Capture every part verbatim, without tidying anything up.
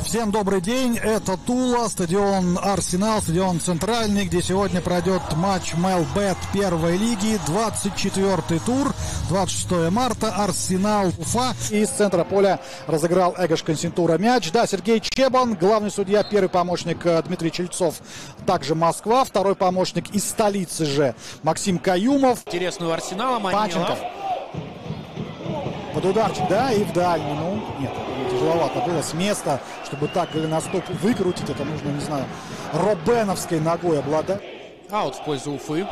Всем добрый день, это Тула, стадион Арсенал, стадион Центральный, где сегодня пройдет матч Мелбет первой лиги, двадцать четвёртый тур, двадцать шестое марта, Арсенал Уфа. Из центра поля разыграл Эгош Консентура мяч. Да, Сергей Чебан, главный судья, первый помощник Дмитрий Чельцов, также Москва, второй помощник из столицы же Максим Каюмов. Интересную Арсенала Панченко. Под ударчик, да, и в дальний, ну, нет. Тяжеловато было с места, чтобы так голеностоп выкрутить. Это нужно, не знаю, робеновской ногой обладать. Аут в пользу Уфы.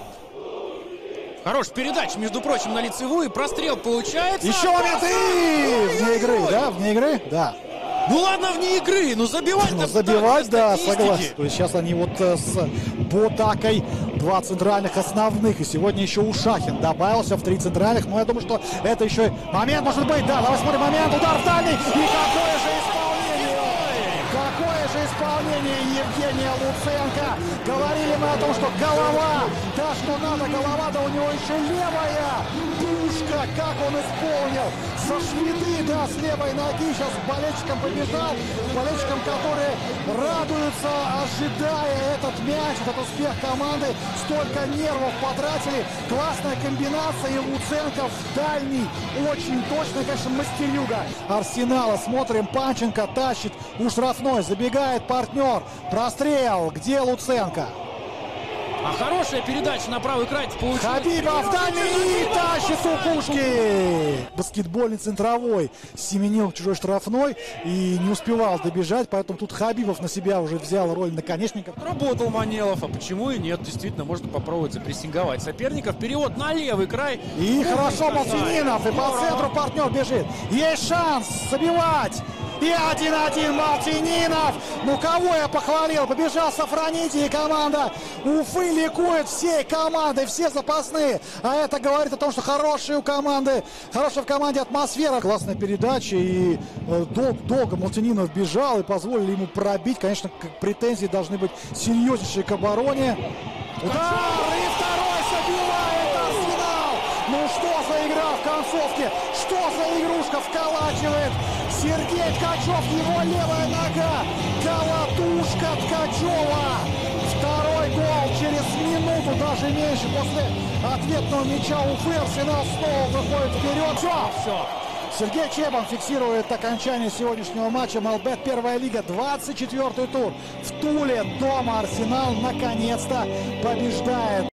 Хорошая передача, между прочим, на лицевую. Прострел получается. Еще момент и вне игры, да? Вне игры? Да. Ну ладно, вне игры, ну забивать. Ну забивать, да, согласен. То есть сейчас они вот с Ботакой два центральных основных. И сегодня еще Ушахин добавился в три центральных. Но я думаю, что это еще момент может быть. Да, давай смотрим момент. Удар в дальний. И какое же исполнение! Какое же исполнение Евгения Луценко! Говорили мы о том, что голова, да что надо, голова, да у него еще левая пушка, как он исполнил. Со шведы, да, с левой ноги сейчас болельщикам побежал. Болельщикам, которые радуются, ожидая этот мяч, этот успех команды. Столько нервов потратили. Классная комбинация. И Луценко в дальний. Очень точно, конечно, мастерюга Арсенала. Смотрим, Панченко тащит у штрафной. Забегает партнер. Прострел. Где Луценко? А хорошая передача на правый край получилась. Хабибов дальний и тащит у пушки. Баскетбольный центровой семенил чужой штрафной и не успевал добежать, поэтому тут Хабибов на себя уже взял роль наконечника. Работал Манелов, а почему и нет? Действительно, можно попробовать запрессинговать соперников. Перевод на левый край. И хорошо Малтининов, и по центру партнер бежит. Есть шанс забивать. И один-один Малтининов. Ну кого я похвалил? Побежал Сафронити, и команда Уфы ликует всей командой, все запасные. А это говорит о том, что хорошая у команды, хорошая в команде атмосфера. Классная передача. И э, дол долго Малтининов бежал и позволили ему пробить. Конечно, претензии должны быть серьезнейшие к обороне. Удар! И второй забивает Арсенал! Ну что за игра в концовке? Что за игрушка вколачивает Сергей Ткачев, его левая нога, колотушка Ткачева. Второй гол через минуту, даже меньше, после ответного мяча Уфы. Арсенал снова выходит вперед. Все, все. Сергей Чебан фиксирует окончание сегодняшнего матча. Мелбет первая лига, двадцать четвёртый тур. В Туле дома Арсенал наконец-то побеждает.